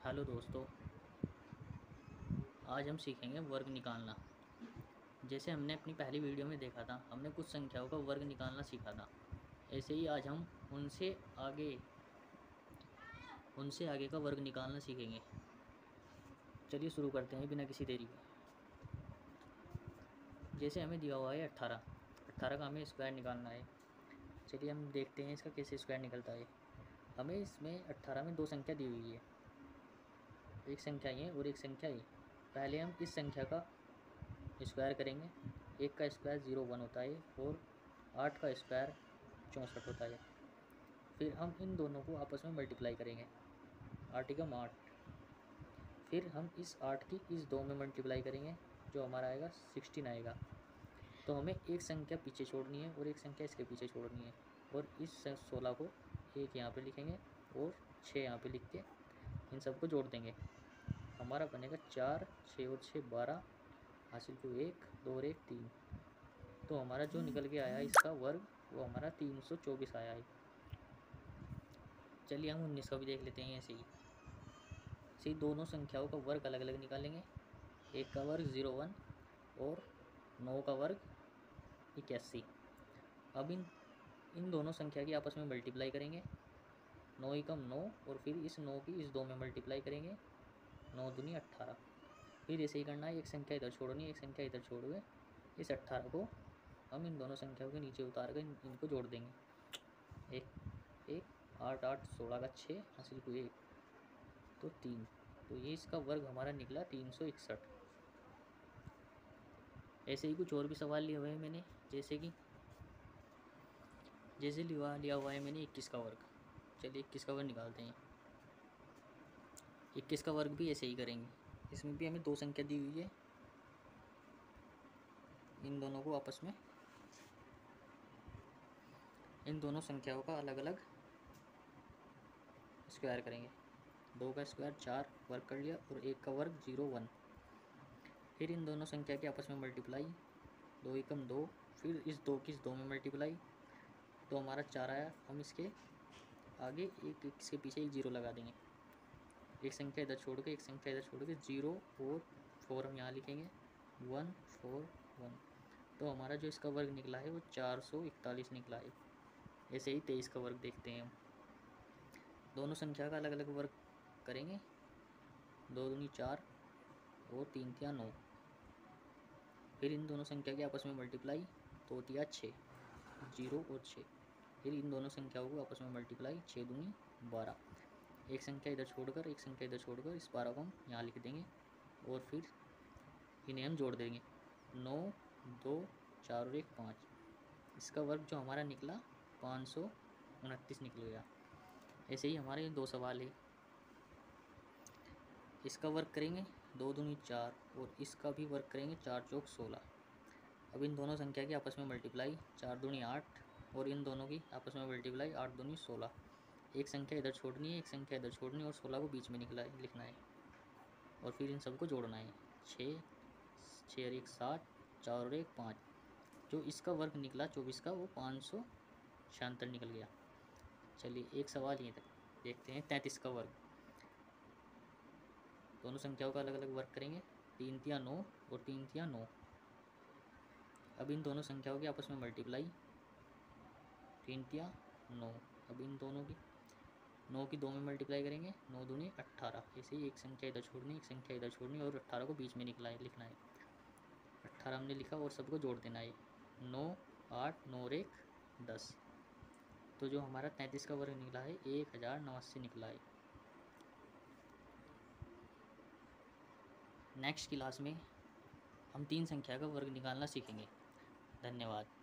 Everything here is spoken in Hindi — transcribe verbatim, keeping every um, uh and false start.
हेलो दोस्तों, आज हम सीखेंगे वर्ग निकालना। जैसे हमने अपनी पहली वीडियो में देखा था, हमने कुछ संख्याओं का वर्ग निकालना सीखा था। ऐसे ही आज हम उनसे आगे उनसे आगे का वर्ग निकालना सीखेंगे। चलिए शुरू करते हैं बिना किसी देरी के। जैसे हमें दिया हुआ है अट्ठारह अट्ठारह का हमें स्क्वायर निकालना है। चलिए हम देखते हैं इसका कैसे स्क्वायर निकलता है। हमें इसमें अट्ठारह में दो संख्या दी हुई है, एक संख्या ये और एक संख्या ये। पहले हम इस संख्या का स्क्वायर करेंगे। एक का स्क्वायर ज़ीरो वन होता है और आठ का स्क्वायर चौंसठ होता है। फिर हम इन दोनों को आपस में मल्टीप्लाई करेंगे, आठ एकम आठ। फिर हम इस आठ की इस दो में मल्टीप्लाई करेंगे, जो हमारा आएगा सिक्सटीन आएगा। तो हमें एक संख्या पीछे छोड़नी है और एक संख्या इसके पीछे छोड़नी है, और इस सोलह को एक यहाँ पे लिखेंगे और छः यहाँ पे लिख के इन सबको जोड़ देंगे। हमारा बनेगा चार, छः और छः बारह, हासिल को एक, दो और एक तीन। तो हमारा जो निकल के आया इसका वर्ग, वो हमारा तीन सौ चौबीस आया है। चलिए हम उन्नीस का भी देख लेते हैं। ऐसे ही ऐसे ही दोनों संख्याओं का वर्ग अलग अलग निकालेंगे। एक का वर्ग ज़ीरो वन और नौ का वर्ग इक्यासी। अब इन इन दोनों संख्या की आपस में मल्टीप्लाई करेंगे। नौ एकम नौ और फिर इस नौ की इस दो में मल्टीप्लाई करेंगे, नौ दूनी अट्ठारह। फिर ऐसे ही करना है, एक संख्या इधर छोड़नी है, एक संख्या इधर छोड़ के इस अट्ठारह को हम इन दोनों संख्याओं के नीचे उतार कर इन, इनको जोड़ देंगे। एक एक आठ आठ सोलह का छः, हासिल को एक, तो तीन। तो ये इसका वर्ग हमारा निकला तीन सौ इकसठ। ऐसे ही कुछ और भी सवाल लिए हुए हैं मैंने, जैसे कि जैसे लिया लिया हुआ है मैंने इक्कीस का वर्ग। चलिए इक्कीस का वर्ग निकालते हैं। इक्कीस का वर्ग भी ऐसे ही करेंगे। इसमें भी हमें दो संख्या दी हुई है, इन दोनों को आपस में इन दोनों संख्याओं का अलग अलग स्क्वायर करेंगे। दो का स्क्वायर चार, वर्ग कर लिया, और एक का वर्ग जीरो वन। फिर इन दोनों संख्या के आपस में मल्टीप्लाई, दो एकम दो, फिर इस दो की इस दो में मल्टीप्लाई, तो हमारा चार आया। हम इसके आगे एक इसके पीछे एक जीरो लगा देंगे, एक संख्या इधर छोड़ के एक संख्या इधर छोड़ के जीरो और फोर हम यहाँ लिखेंगे, वन फोर वन। तो हमारा जो इसका वर्ग निकला है वो चार सौ इकतालीस निकला है। ऐसे ही तेईस का वर्ग देखते हैं हम। दोनों संख्या का अलग अलग वर्ग करेंगे। दो दूनी चार और तीन तिया नौ। फिर इन दोनों संख्या के आपस में मल्टीप्लाई, दो तिया छः, जीरो और छः। फिर इन दोनों संख्याओं को आपस में मल्टीप्लाई, छः दूनी बारह। एक संख्या इधर छोड़कर एक संख्या इधर छोड़कर इस बारह को हम यहाँ लिख देंगे, और फिर इन्हें हम जोड़ देंगे। नौ, दो, चार और एक पाँच। इसका वर्ग जो हमारा निकला पाँच सौ उनतीस निकल गया। ऐसे ही हमारे दो सवाल है। इसका वर्ग करेंगे दो दूनी चार, और इसका भी वर्ग करेंगे चार चौक सोलह। अब इन दोनों संख्या की आपस में मल्टीप्लाई, चार दूनी आठ, और इन दोनों की आपस में मल्टीप्लाई, आठ दूनी सोलह। एक संख्या इधर छोड़नी है, एक संख्या इधर छोड़नी है, और सोलह को बीच में निकला है लिखना है, और फिर इन सबको जोड़ना है। छः, छः और एक सात, चार और एक पाँच। जो इसका वर्ग निकला चौबीस का, वो पाँच सौ छिहत्तर निकल गया। चलिए एक सवाल ये तक देखते हैं, तैंतीस का वर्ग। दोनों संख्याओं का अलग अलग वर्ग करेंगे। तीन तिया नौ और तीन तिया नौ। अब इन दोनों संख्याओं की आपस में मल्टीप्लाई, तीन तिया नौ। अब इन दोनों की नौ की दो में मल्टीप्लाई करेंगे, नौ दूनी अट्ठारह। ऐसे ही एक संख्या इधर छोड़नी, एक संख्या इधर छोड़नी, और अट्ठारह को बीच में निकला है लिखना है। अट्ठारह हमने लिखा और सबको जोड़ देना है। नौ, आठ, नौ और एक दस। तो जो हमारा तैंतीस का वर्ग निकला है एक हज़ार नवासी निकला है। नेक्स्ट क्लास में हम तीन संख्या का वर्ग निकालना सीखेंगे। धन्यवाद।